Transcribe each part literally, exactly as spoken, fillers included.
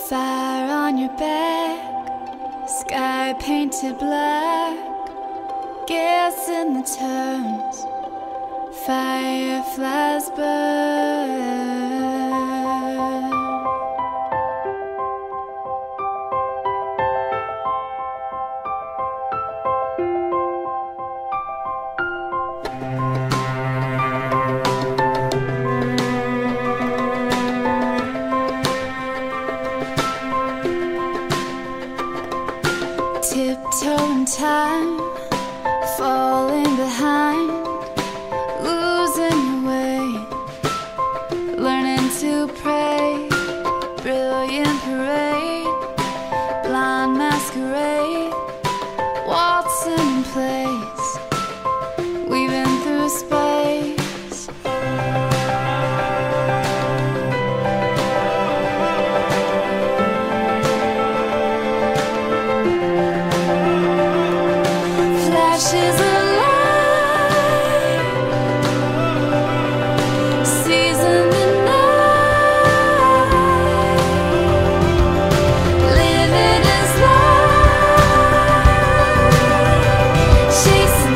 Fire on your back, sky painted black, gas in the turns, fireflies burn. Tiptoeing time, falling behind, losing your way, learning to pray, brilliant parade, blind masquerade, waltzing in place, weaving through space. Flashes of light, season the night, living as light, chasing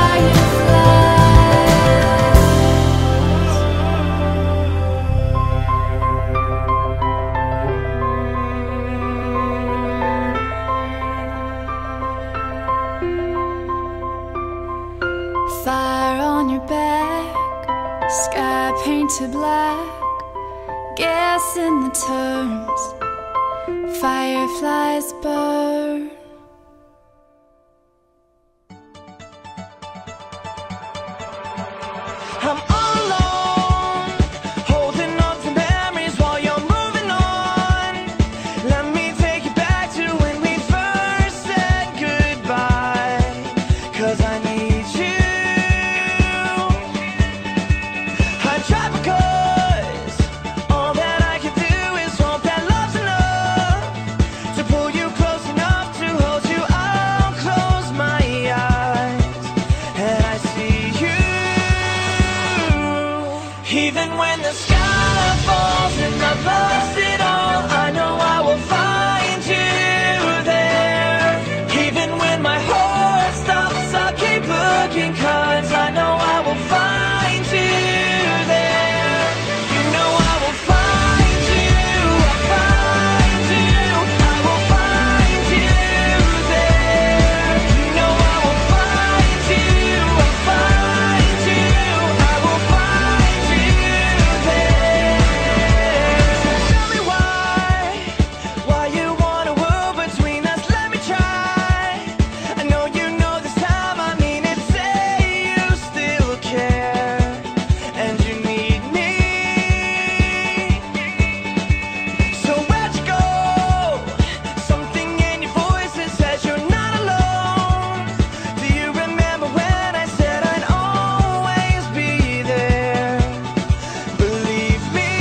Fire on your back, sky painted black, gas in the turns, fireflies burn. I'm all alone, holding on to memories while you're moving on. Let me take you back to when we first said goodbye, 'cause I need you. I try because all that I can do is hope that love's enough to pull you close enough to hold you. I'll close my eyes and I see you. Even when the sky falls and I've lost it all, I know I will find you there. Even when my heart stops, I'll keep looking, 'cause I know I will find you there. You know I will find you, I'll find you, I will find you there. You know I will find you, I'll find you, I will find you there. Tell me why, why you want a world between us, let me try. I know you know this time, I mean it, say you still care and you need me. So where'd you go? Something in your voice that says you're not alone. Do you remember when I said I'd always be there? Believe me,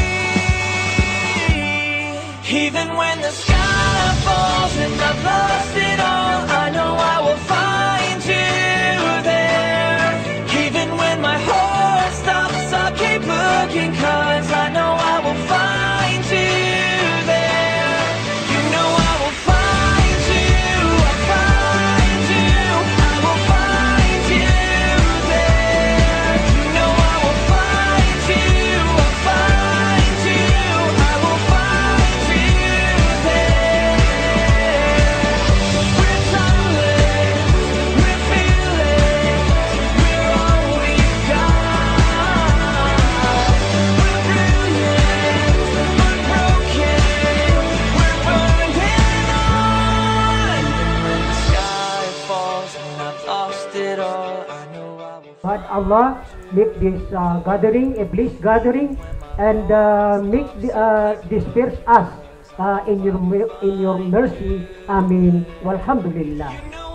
even when the sky falls and I've lost it all, I know I will find you there. Even when my heart stops, I'll keep looking, 'cause I know I will find you there. You know I will find you, I'll find you, I will find you there. You know I will find you, I'll find you, I will find you there. We're solid, we're feeling, we're all we've got. We're brilliant, we're broken, we're burning on. When the sky falls and I've lost it all, I know I will. God Allah make this uh, gathering a blessed gathering, and uh, make the, uh, disperse us uh, in your mer- in your mercy. Amen. Walhamdulillah. You know